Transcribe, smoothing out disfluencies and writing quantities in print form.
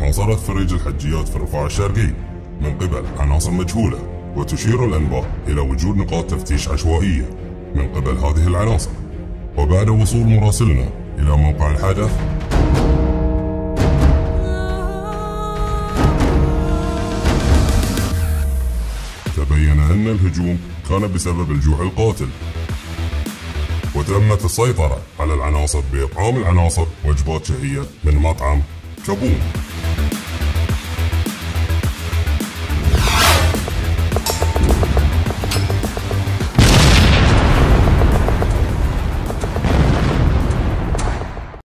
حاصرت فريج الحجيات في الرفاع الشرقي من قبل عناصر مجهولة، وتشير الأنباء إلى وجود نقاط تفتيش عشوائية من قبل هذه العناصر. وبعد وصول مراسلنا إلى موقع الحدث تبين أن الهجوم كان بسبب الجوع القاتل، وتمت السيطرة على العناصر بإطعام العناصر وجبات شهية من مطعم كابون.